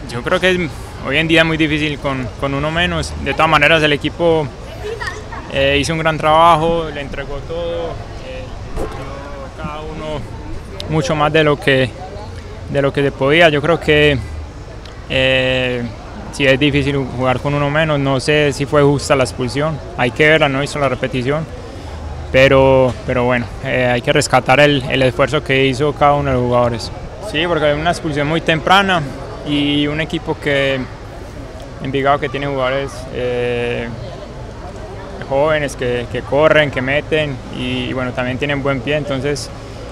Yo creo que hoy en día es muy difícil con uno menos. De todas maneras el equipo hizo un gran trabajo, le entregó todo, dio cada uno mucho más de lo que se podía. Yo creo que si es difícil jugar con uno menos, no sé si fue justa la expulsión, hay que verla, no hizo la repetición, pero bueno, hay que rescatar el esfuerzo que hizo cada uno de los jugadores. Sí, porque hay una expulsión muy temprana y un equipo Envigado que tiene jugadores jóvenes que corren, que meten y bueno, también tienen buen pie, entonces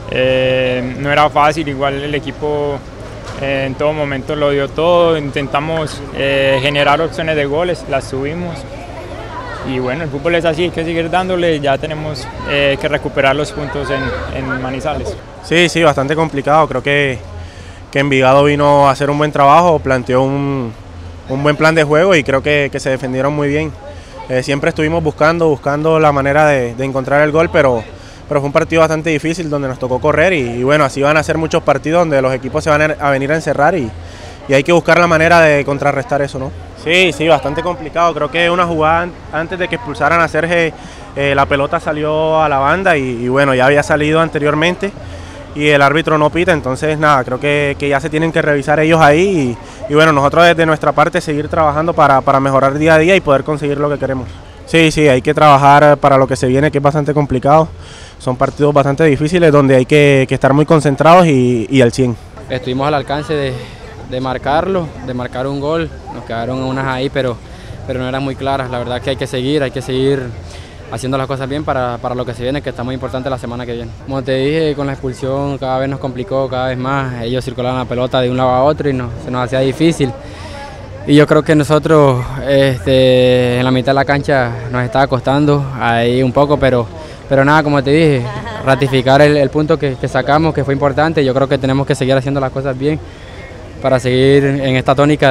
no era fácil. Igual el equipo en todo momento lo dio todo, intentamos generar opciones de goles, las tuvimos y bueno, el fútbol es así, hay que seguir dándole, ya tenemos que recuperar los puntos en Manizales. Sí, bastante complicado, creo que Envigado vino a hacer un buen trabajo, planteó un buen plan de juego y creo que se defendieron muy bien. Siempre estuvimos buscando la manera de encontrar el gol, pero fue un partido bastante difícil donde nos tocó correr y bueno, así van a ser muchos partidos donde los equipos se van a venir a encerrar y hay que buscar la manera de contrarrestar eso, ¿no? Sí, bastante complicado, creo que una jugada antes de que expulsaran a Serge, la pelota salió a la banda y bueno, ya había salido anteriormente y el árbitro no pita, entonces nada, creo que ya se tienen que revisar ellos ahí y bueno, nosotros desde nuestra parte seguir trabajando para mejorar día a día y poder conseguir lo que queremos. Sí, hay que trabajar para lo que se viene, que es bastante complicado, son partidos bastante difíciles donde hay que estar muy concentrados y al 100. Estuvimos al alcance de marcarlo, de marcar un gol, nos quedaron unas ahí, pero no eran muy claras. La verdad que hay que seguir haciendo las cosas bien para lo que se viene, que está muy importante la semana que viene. Como te dije, con la expulsión cada vez nos complicó, cada vez más. Ellos circulaban la pelota de un lado a otro y se nos hacía difícil. Y yo creo que nosotros en la mitad de la cancha nos estaba costando ahí un poco, pero nada, como te dije, ratificar el punto que sacamos, que fue importante. Yo creo que tenemos que seguir haciendo las cosas bien para seguir en esta tónica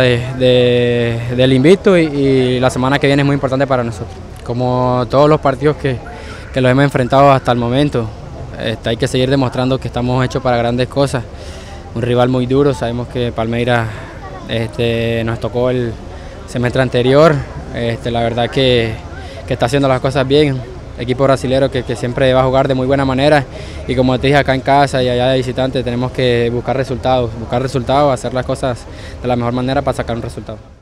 del invicto y la semana que viene es muy importante para nosotros. Como todos los partidos que los hemos enfrentado hasta el momento, hay que seguir demostrando que estamos hechos para grandes cosas. Un rival muy duro, sabemos que Palmeiras nos tocó el semestre anterior, la verdad que está haciendo las cosas bien. Equipo brasilero que siempre va a jugar de muy buena manera y como te dije, acá en casa y allá de visitante tenemos que buscar resultados, hacer las cosas de la mejor manera para sacar un resultado.